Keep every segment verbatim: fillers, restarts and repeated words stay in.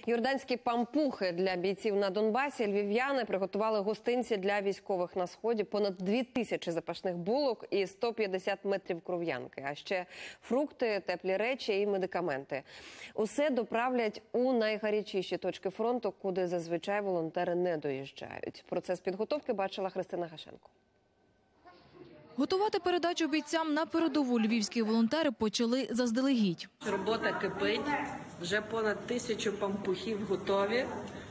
Йорданські пампухи для бійців на Донбасі. Львів'яни приготували гостинці для військових на Сході. Понад дві тисячі запашних булок і сто п'ятдесят метрів кров'янки. А ще фрукти, теплі речі і медикаменти. Усе доправлять у найгарячіші точки фронту, куди зазвичай волонтери не доїжджають. Процес підготовки бачила Христина Гашенко. Готувати передачу бійцям на передову львівські волонтери почали заздалегідь. Робота кипить, вже понад тисячу пампухів готові,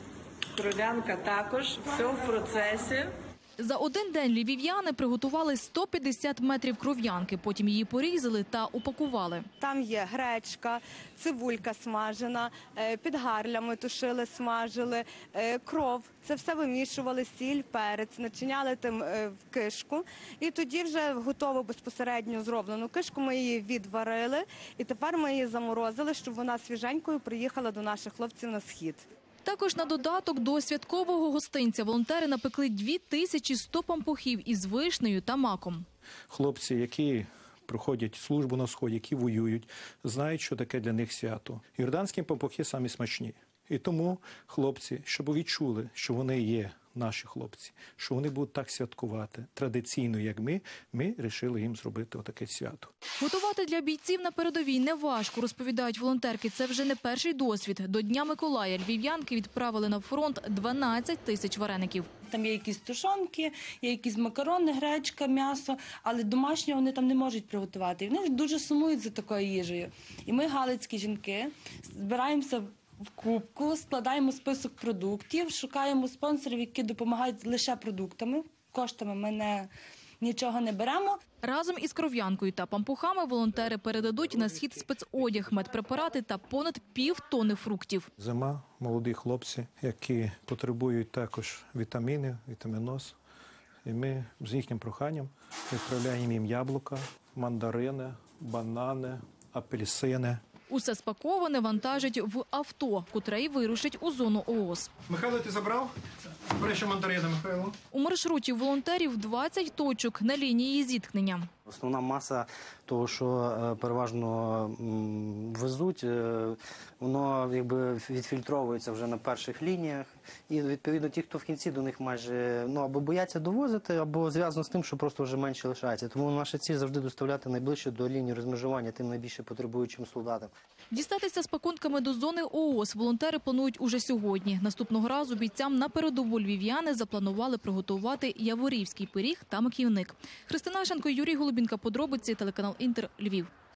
кров'янка також, все в процесі. За один день львів'яни приготували сто п'ятдесят метрів кров'янки, потім її порізали та упакували. Там є гречка, цибулька смажена, під гарлями тушили, смажили, кров. Це все вимішували, сіль, перець, начиняли тим в кишку. І тоді вже готову безпосередньо зроблену кишку ми її відварили. І тепер ми її заморозили, щоб вона свіженькою приїхала до наших хлопців на Схід. Також на додаток до святкового гостинця волонтери напекли дві тисячі сто пампухів із вишнею та маком. Хлопці, які проходять службу на Сході, які воюють, знають, що таке для них свято. Йорданські пампухи самі смачні. І тому хлопці, щоб відчули, що вони є наші хлопці, що вони будуть так святкувати традиційно, як ми, ми вирішили їм зробити отаке свято. Готувати для бійців на передовій не важко, розповідають волонтерки. Це вже не перший досвід. До Дня Миколая львів'янки відправили на фронт дванадцять тисяч вареників. Там є якісь тушонки, є якісь макарони, гречка, м'ясо, але домашнє вони там не можуть приготувати. І вони дуже сумують за такою їжею. І ми, галицькі жінки, збираємося в кубку, складаємо список продуктів, шукаємо спонсорів, які допомагають лише продуктами. Коштами ми не, нічого не беремо. Разом із кров'янкою та пампухами волонтери передадуть на Схід спецодяг, медпрепарати та понад пів тонни фруктів. Зима, молоді хлопці, які потребують також вітаміни, вітаміноз. І ми з їхнім проханням відправляємо їм яблука, мандарини, банани, апельсини. Усе спаковане вантажать в авто, котре й вирушить у зону ООС. Михайло, ти забрав? Бери ще мандарини, Михайло. У маршруті волонтерів двадцять точок на лінії зіткнення. Основна маса того, що переважно везуть, воно якби відфільтровується вже на перших лініях. І відповідно ті, хто в кінці до них майже ну або бояться довозити, або зв'язано з тим, що просто вже менше лишається. Тому наша ціль завжди доставляти найближче до лінії розмежування тим найбільше потребуючим солдатам. Дістатися з пакунками до зони ООС волонтери планують уже сьогодні. Наступного разу бійцям на передову львів'яни запланували приготувати яворівський пиріг та маківник. Христина Гашенко, Юрій Голубінка, подробиці, телеканал Інтер, Львів.